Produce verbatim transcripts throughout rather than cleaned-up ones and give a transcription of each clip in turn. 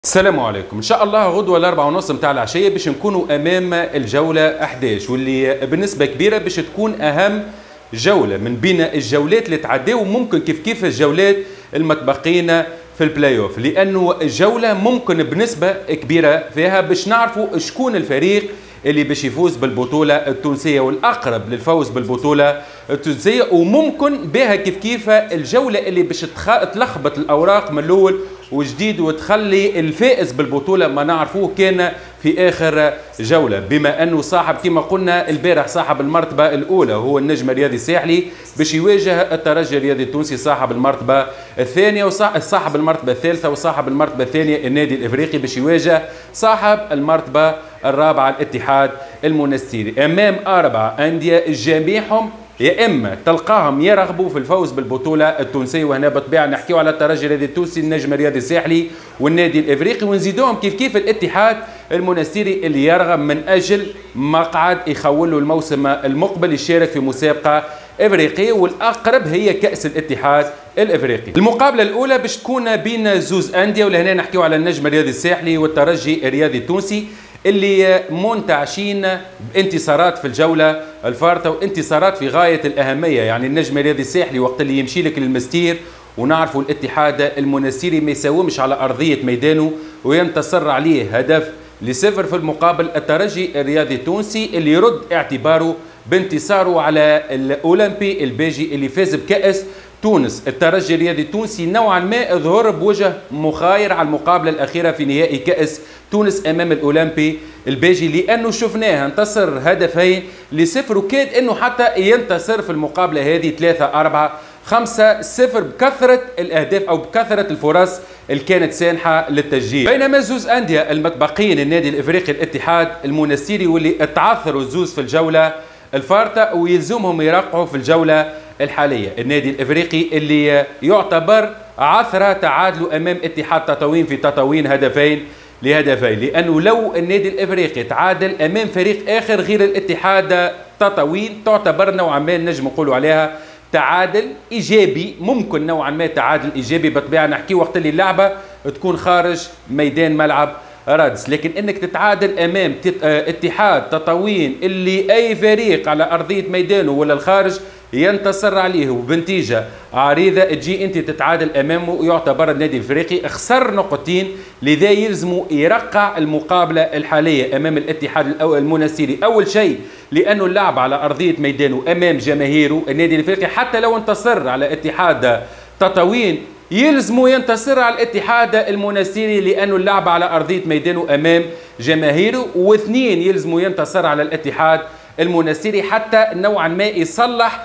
السلام عليكم. ان شاء الله غدوه الاربعة ونص متاع العشيه باش نكونوا امام الجوله احد عشر، واللي بنسبه كبيره باش تكون اهم جوله من بين الجولات اللي تعداو، ممكن كيف كيف الجولات المتبقين في البلاي اوف، لانه الجوله ممكن بنسبه كبيره فيها باش نعرفوا شكون الفريق اللي باش يفوز بالبطوله التونسيه والاقرب للفوز بالبطوله التونسيه، وممكن بها كيف كيف الجوله اللي باش تلخبط الاوراق من الاول وجديد وتخلي الفائز بالبطوله ما نعرفوه كان في اخر جوله، بما انه صاحب كما قلنا البارح صاحب المرتبه الاولى هو النجم الرياضي الساحلي باش يواجه الترجي الرياضي التونسي صاحب المرتبه الثانيه، وصاحب المرتبه الثالثه وصاحب المرتبه الثانيه النادي الافريقي باش يواجه صاحب المرتبه الرابعه الاتحاد المنستيري، امام اربع انديه جميعهم يا اما تلقاهم يرغبوا في الفوز بالبطوله التونسيه، وهنا بالطبيعه نحكيو على الترجي الرياضي التونسي النجم الرياضي الساحلي والنادي الافريقي، ونزيدوهم كيف كيف الاتحاد المنستيري اللي يرغب من اجل مقعد يخول له الموسم المقبل يشارك في مسابقه افريقيه، والاقرب هي كاس الاتحاد الافريقي. المقابله الاولى باش تكون بين زوز انديه، ولهنا نحكيو على النجم الرياضي الساحلي والترجي الرياضي التونسي اللي منتعشين بانتصارات في الجوله الفارطه وانتصارات في غايه الاهميه. يعني النجم الرياضي الساحلي وقت اللي يمشي لك للمستير، ونعرفوا الاتحاد المنستيري ما يساومش على ارضيه ميدانه وينتصر عليه هدف لصفر، في المقابل الترجي الرياضي التونسي اللي يرد اعتباره بانتصاره على الاولمبي الباجي اللي فاز بكاس تونس. الترجي الرياضي التونسي نوعا ما ظهر بوجه مخاير على المقابله الاخيره في نهائي كاس تونس امام الاولمبي الباجي، لانه شفناه انتصر هدفين لصفر، وكاد انه حتى ينتصر في المقابله هذه ثلاثة أربعة خمسة صفر بكثره الاهداف او بكثره الفرص اللي كانت سانحه للتسجيل. بينما زوز انديه المتبقين النادي الافريقي الاتحاد المنستيري واللي تعثروا الزوز في الجوله الفارطه ويلزمهم يرقعوا في الجوله الحاليه، النادي الافريقي اللي يعتبر عثره تعادلوا امام اتحاد تطاوين في تطاوين هدفين لهدفين، لانه لو النادي الافريقي تعادل امام فريق اخر غير الاتحاد تطاوين تعتبر نوعا ما نجم نقولوا عليها تعادل ايجابي، ممكن نوعا ما تعادل ايجابي بالطبيعه نحكي وقت اللي اللعبه تكون خارج ميدان ملعب رادس، لكن انك تتعادل امام اتحاد تطاوين اللي اي فريق على ارضيه ميدانه ولا الخارج ينتصر عليه وبنتيجه عريضه تجي انت تتعادل امامه، ويعتبر النادي الافريقي خسر نقطتين، لذا يلزموا يرقع المقابله الحاليه امام الاتحاد المنستيري. اول شيء لانه اللعب على ارضيه ميدانه امام جماهيره، النادي الافريقي حتى لو انتصر على اتحاد تطاوين يلزموا ينتصر على الاتحاد المنستيري لانه اللعب على ارضيه ميدانه امام جماهيره، واثنين يلزموا ينتصر على الاتحاد المنستيري حتى نوعا ما يصلح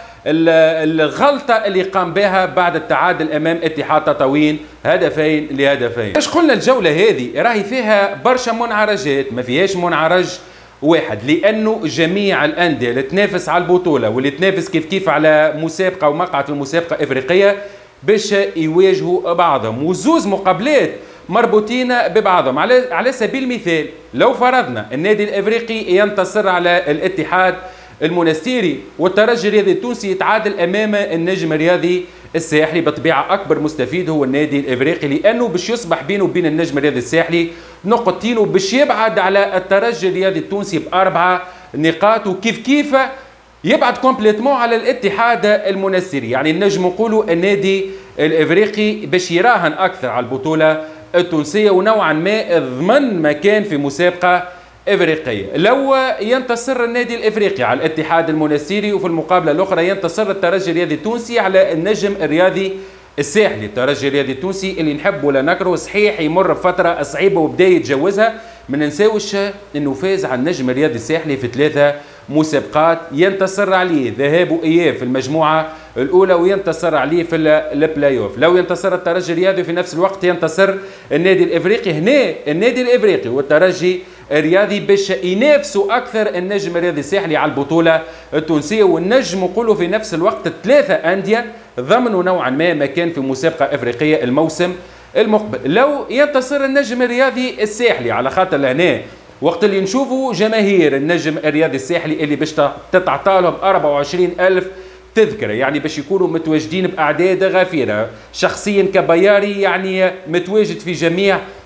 الغلطه اللي قام بها بعد التعادل امام اتحاد تطاوين هدفين لهدفين. ايش قلنا الجوله هذه راهي فيها برشا منعرجات، ما فيهاش منعرج واحد، لانه جميع الانديه اللي تنافس على البطوله واللي تنافس كيف كيف على مسابقه ومقعد في المسابقه الافريقيه باش يواجهوا بعضهم، وزوز مقابلات مربوطين ببعضهم. على على سبيل المثال لو فرضنا النادي الافريقي ينتصر على الاتحاد المنستيري والترجي الرياضي التونسي يتعادل امام النجم الرياضي الساحلي، بطبيعه اكبر مستفيد هو النادي الافريقي، لانه باش يصبح بينه وبين النجم الرياضي الساحلي نقطتين، وباش يبعد على الترجي الرياضي التونسي باربعه نقاط، وكيف كيف يبعد كومبليتمون على الاتحاد المنستيري. يعني النجم نقولوا النادي الافريقي باش يراهن اكثر على البطوله التونسيه ونوعا ما ضمن مكان في مسابقه افريقيه. لو ينتصر النادي الافريقي على الاتحاد المنستيري وفي المقابله الاخرى ينتصر الترجي الرياضي التونسي على النجم الرياضي الساحلي، الترجي الرياضي التونسي اللي نحب ولا نكره صحيح يمر بفتره صعيبه وبدا يتجاوزها، ما ننساوش انه فاز على النجم الرياضي الساحلي في ثلاثه مسابقات ينتصر عليه ذهاب واياب في المجموعه الاولى وينتصر عليه في البلاي اوف. لو ينتصر الترجي الرياضي في نفس الوقت ينتصر النادي الافريقي، هنا النادي الافريقي والترجي الرياضي باش ينافسوا اكثر النجم الرياضي الساحلي على البطوله التونسيه، والنجم نقولوا في نفس الوقت ثلاثه انديه ضمنوا نوعا ما مكان في مسابقه افريقيه الموسم المقبل. لو ينتصر النجم الرياضي الساحلي على خاطر هنا وقت اللي نشوفوا جماهير النجم الرياضي الساحلي اللي باش تتعطى لهم أربعة وعشرين ألف تذكره، يعني باش يكونوا متواجدين باعداد غفيره. شخصيا كبياري يعني متواجد في جميع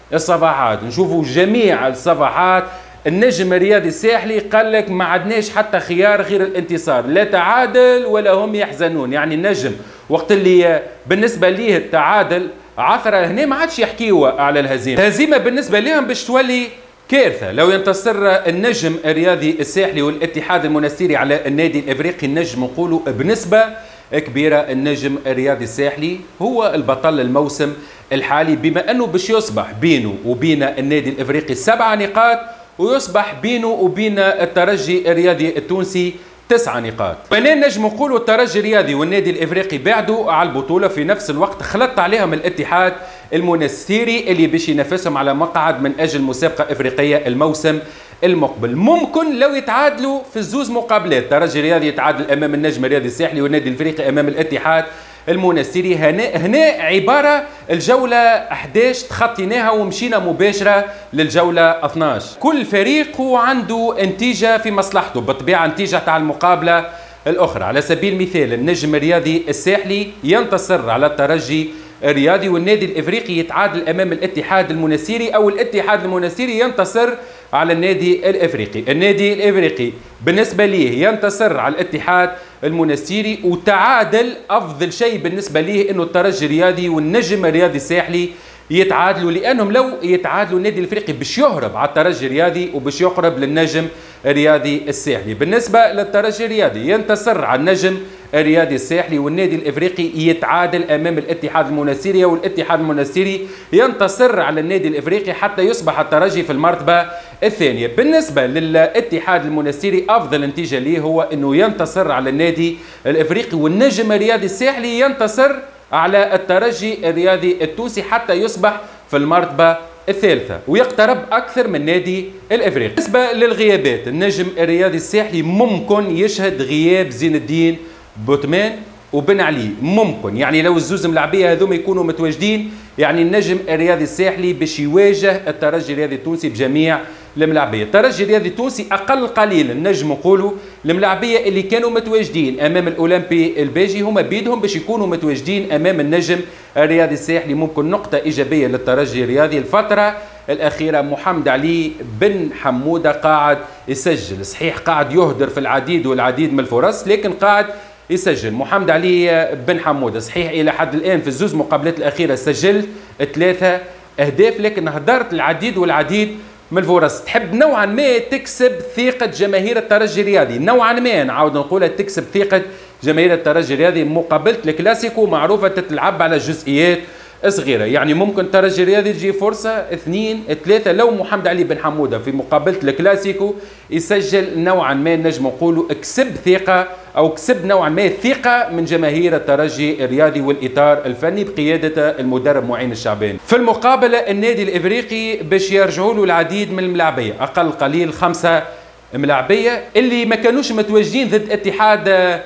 الصفحات نشوفوا جميع الصفحات النجم الرياضي الساحلي قال لك ما عدناش حتى خيار غير الانتصار، لا تعادل ولا هم يحزنون. يعني النجم وقت اللي بالنسبه ليه التعادل عثره هنا ما عادش يحكيوا على الهزيمه، الهزيمه بالنسبه لهم باش تولي كارثه. لو ينتصر النجم الرياضي الساحلي والاتحاد المنستيري على النادي الافريقي، النجم نقولوا بنسبه كبيره النجم الرياضي الساحلي هو البطل الموسم الحالي، بما انه باش يصبح بينه وبين النادي الافريقي سبع نقاط، ويصبح بينه وبين الترجي الرياضي التونسي تسع نقاط. وانا نجم نقولوا الترجي الرياضي والنادي الافريقي بعدوا على البطوله، في نفس الوقت خلط عليهم الاتحاد المنستيري اللي باش ينافسهم على مقعد من اجل مسابقه افريقيه الموسم المقبل. ممكن لو يتعادلوا في الزوز مقابلات، الترجي الرياضي يتعادل امام النجم الرياضي الساحلي والنادي الافريقي امام الاتحاد المنستيري، هنا هنا عباره الجوله أحد عشر تخطيناها ومشينا مباشره للجوله اثناش. كل فريق عنده نتيجه في مصلحته، بالطبيعه نتيجه تاع المقابله الاخرى. على سبيل المثال النجم الرياضي الساحلي ينتصر على الترجي الرياضي، والنادي الافريقي يتعادل امام الاتحاد المنستيري، او الاتحاد المنستيري ينتصر على النادي الافريقي. النادي الافريقي بالنسبه ليه ينتصر على الاتحاد المنستيري، وتعادل افضل شيء بالنسبه ليه انه الترجي الرياضي والنجم الرياضي الساحلي يتعادلوا، لانهم لو يتعادلوا النادي الافريقي باش يهرب على الترجي الرياضي وباش يقرب للنجم الرياضي الساحلي. بالنسبه للترجي الرياضي ينتصر على النجم الرياضي الساحلي، والنادي الافريقي يتعادل امام الاتحاد المنستيري، والاتحاد المنستيري ينتصر على النادي الافريقي حتى يصبح الترجي في المرتبه الثانيه. بالنسبه للاتحاد المنستيري افضل نتيجه ليه هو انه ينتصر على النادي الافريقي، والنجم الرياضي الساحلي ينتصر على الترجي الرياضي التونسي حتى يصبح في المرتبه الثالثه ويقترب اكثر من النادي الافريقي. بالنسبه للغيابات، النجم الرياضي الساحلي ممكن يشهد غياب زين الدين بوتمان وبن علي، ممكن يعني لو الزوز ملاعبيه هذوما يكونوا متواجدين، يعني النجم الرياضي الساحلي باش يواجه الترجي الرياضي التونسي بجميع الملاعبيه. الترجي الرياضي التونسي اقل قليل النجم نقولوا الملاعبيه اللي كانوا متواجدين امام الاولمبي الباجي هما بيدهم باش يكونوا متواجدين امام النجم الرياضي الساحلي. ممكن نقطه ايجابيه للترجي الرياضي الفتره الاخيره، محمد علي بن حموده قاعد يسجل، صحيح قاعد يهدر في العديد والعديد من الفرص لكن قاعد يسجل. محمد علي بن حموده صحيح الى حد الان في الزوز مقابلات الاخيره سجلت ثلاثه اهداف، لكن هدرت العديد والعديد من الفرص. تحب نوعا ما تكسب ثقه جماهير الترجي الرياضي، نوعا ما نعاود نقولها تكسب ثقه جماهير الترجي الرياضي. مقابله الكلاسيكو معروفه تتلعب على جزئيات صغيره، يعني ممكن الترجي الرياضي تجي فرصه اثنين ثلاثه لو محمد علي بن حموده في مقابله الكلاسيكو يسجل، نوعا ما نجم نقولوا كسب ثقه او كسب نوعا ما ثقه من جماهير الترجي الرياضي والاطار الفني بقياده المدرب معين الشعباني. في المقابله النادي الافريقي باش يرجعوا له العديد من الملاعبيه، اقل قليل خمسه ملاعبيه اللي ما كانوش متواجدين ضد اتحاد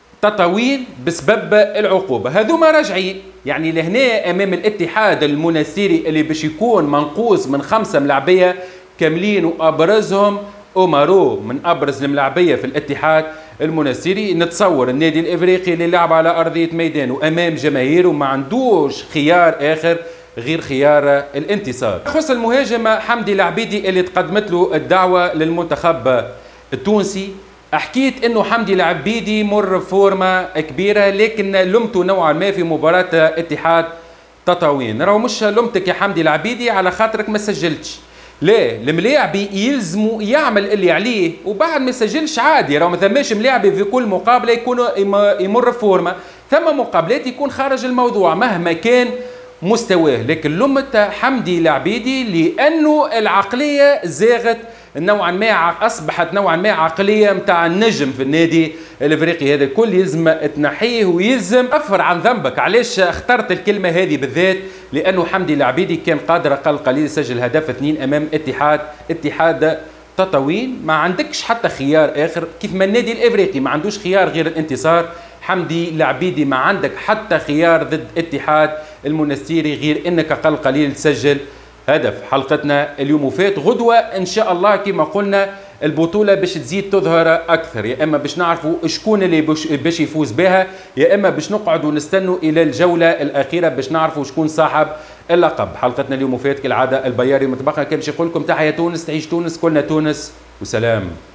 تطاوين بسبب العقوبه، هذوما راجعين يعني لهنا امام الاتحاد المنستيري اللي باش يكون منقوص من خمسه ملاعبيه كاملين، وابرزهم اومارو من ابرز الملاعبيه في الاتحاد المنستيري. نتصور النادي الافريقي اللي لعب على ارضيه ميدان وامام جماهيره ما عندوش خيار اخر غير خيار الانتصار. خص المهاجم حمدي العبيدي اللي تقدمت له الدعوه للمنتخب التونسي، حكيت انه حمدي العبيدي مر فورمه كبيره لكن لمته نوعا ما في مباراه اتحاد تطاوين. راهو مش لمتك يا حمدي العبيدي على خاطرك ما سجلتش، لا الملاعبي يلزموا يعمل اللي عليه وبعد ما يسجلش عادي. راهو ما ثماش ملاعبي في كل مقابله يكون يمر فورمه، ثم مقابلات يكون خارج الموضوع مهما كان مستواه، لكن لمت حمدي العبيدي لانه العقليه زاغت نوعا ما، اصبحت نوعا ما عقليه نتاع النجم في النادي الافريقي. هذا الكل يلزم تنحيه ويلزم كفر عن ذنبك. علاش اخترت الكلمه هذه بالذات؟ لانه حمدي العبيدي كان قادر اقل قليل يسجل هدف اثنين امام اتحاد اتحاد تطاوين. ما عندكش حتى خيار اخر، كيف ما النادي الافريقي ما عندوش خيار غير الانتصار، حمدي العبيدي ما عندك حتى خيار ضد اتحاد المنستيري غير انك اقل قليل تسجل هدف. حلقتنا اليوم وفات، غدوه ان شاء الله كما قلنا البطوله باش تزيد تظهر اكثر، يا اما باش نعرفوا شكون اللي باش يفوز بها، يا اما باش نقعدوا نستنوا الى الجوله الاخيره باش نعرفوا شكون صاحب اللقب. حلقتنا اليوم وفات كالعاده البياري مطبخنا كان باش يقول لكم تحيا تونس، تعيش تونس، كلنا تونس، وسلام.